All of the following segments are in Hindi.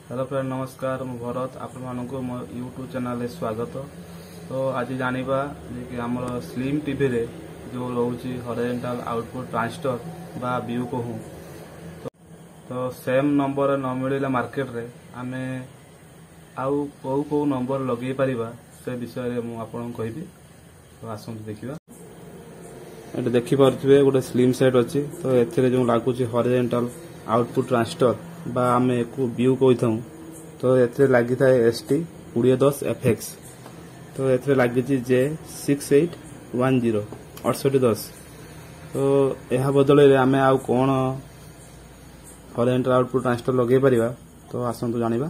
हेलो फ्रेंड नमस्कार मु भरत आपण मानक मो यूट्यूब चैनल स्वागत। तो आज जानिबा कि हमर स्लिम टीवी रे जो रोची हॉरिजॉन्टल आउटपुट ट्रांजिस्टर बा व्यू कहूँ तो सेम नंबर न मिलला मार्केट रे आमे आउ को नंबर लगे परिबा से विषय रे मु आपन कहबी। तो आसंत देखिबा एटा देखि परथबे गोटे स्लिम सेट अछि। तो एथिरे जो लागुची हॉरिजॉन्टल आउटपुट ट्रांजिस्टर बा आमे को व्यू कहिथौ तो एथे लागि थाए एसटी 2010 एफएक्स। तो एथे लागि छि जे 6810 6810। तो एहा बदले रे आमे आ कोन हॉरिजॉन्टल आउटपुट ट्रांजिस्टर लगे परिबा। तो आसंतु जानिबा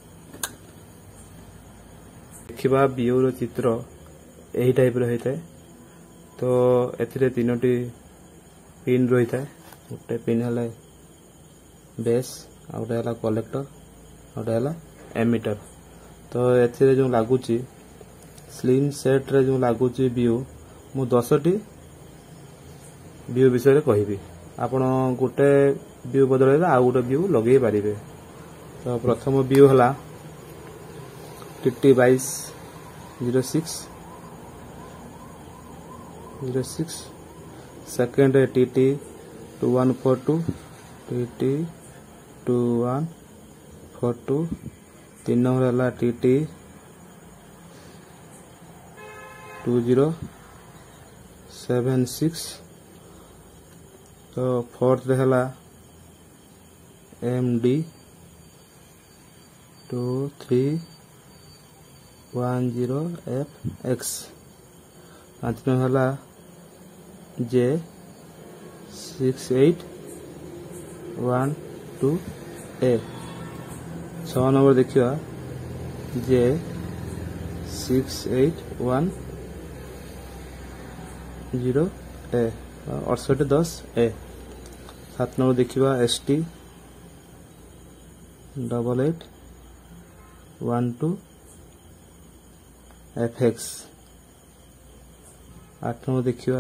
देखिबा व्यू रो चित्र एही टाइप रो हेतै। तो एथिरे तीनोटी पिन रही थाए। गोटे पिन हले बेस आ गोटे हला कलेक्टर आ गोटे हला एमिटर। तो एथिरे जो लागुची स्लिम सेट रे जो लागुची व्यू मु 10टी व्यू विषय रे कहिबी। आपण गोटे व्यू बदले आ गोटे व्यू लगे पारिबे। तो प्रथम व्यू हला TT2206 सेकंड है TT2142 TT2142 तीन नंबर है TT2076। तो फोर्थ है MD2310FX। पांच नंबर है J6812A। 6 नंबर देखिए J6810A 6810A। 7 नंबर देखिए ST8812FX। 8 नंबर देखिए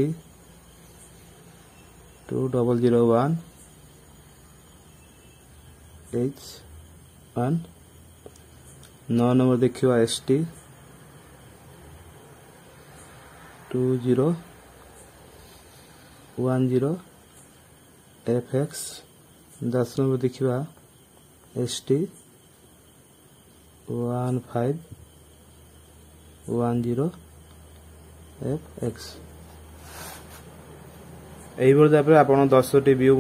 ST2001H1। 9 नंबर देखिए ST2010FX। 10 नंबर देखिए ST1510FX। एही भली टाइप रे आपण 10टी व्यू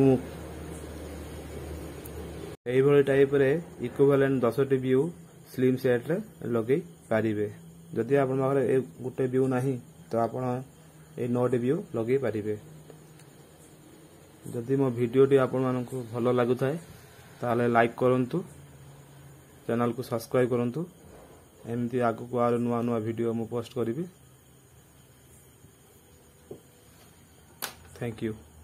एही भली टाइप रे इक्विवेलेंट 10टी व्यू स्लिम सेट रे लगे पारिबे। जदि आपण माखरे ए गुटे व्यू नाही तो आपण ए 9टी व्यू लगे पारिबे। जदि मो वीडियोटी आपण मानकु भलो लागु थाए ताले लाइक करंतु, चैनल को सब्सक्राइब करंतु। एमती आगु को आरो नुवा नुवा वीडियो मु पोस्ट करिबी। Thank you.